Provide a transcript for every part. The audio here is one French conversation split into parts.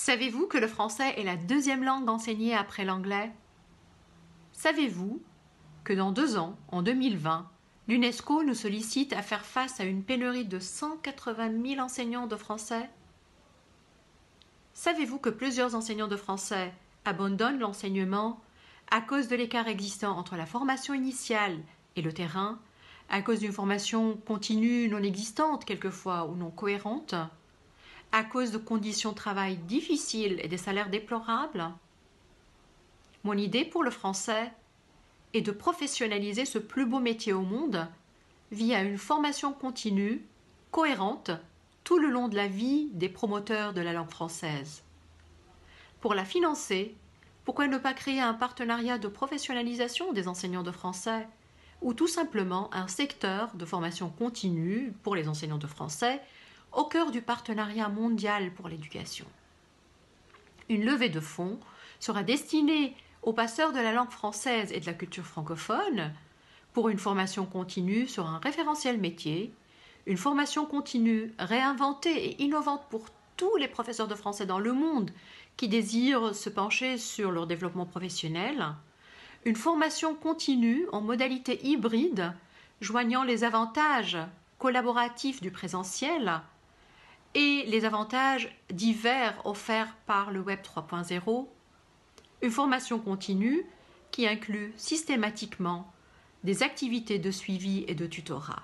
Savez-vous que le français est la deuxième langue enseignée après l'anglais? Savez-vous que dans 2 ans, en 2020, l'UNESCO nous sollicite à faire face à une pénurie de 180 000 enseignants de français? Savez-vous que plusieurs enseignants de français abandonnent l'enseignement à cause de l'écart existant entre la formation initiale et le terrain, à cause d'une formation continue non existante quelquefois ou non cohérente, à cause de conditions de travail difficiles et des salaires déplorables? Mon idée pour le français est de professionnaliser ce plus beau métier au monde via une formation continue, cohérente, tout le long de la vie des promoteurs de la langue française. Pour la financer, pourquoi ne pas créer un partenariat de professionnalisation des enseignants de français ou tout simplement un secteur de formation continue pour les enseignants de français au cœur du partenariat mondial pour l'éducation. Une levée de fonds sera destinée aux passeurs de la langue française et de la culture francophone pour une formation continue sur un référentiel métier, une formation continue réinventée et innovante pour tous les professeurs de français dans le monde qui désirent se pencher sur leur développement professionnel, une formation continue en modalité hybride joignant les avantages collaboratifs du présentiel et les avantages divers offerts par le Web 3.0, une formation continue qui inclut systématiquement des activités de suivi et de tutorat.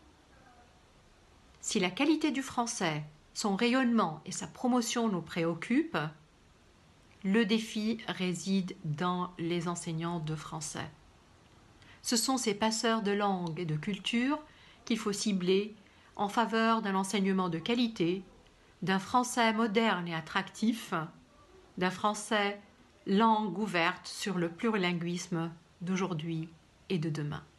Si la qualité du français, son rayonnement et sa promotion nous préoccupent, le défi réside dans les enseignants de français. Ce sont ces passeurs de langue et de culture qu'il faut cibler en faveur d'un enseignement de qualité, d'un français moderne et attractif, d'un français langue ouverte sur le plurilinguisme d'aujourd'hui et de demain.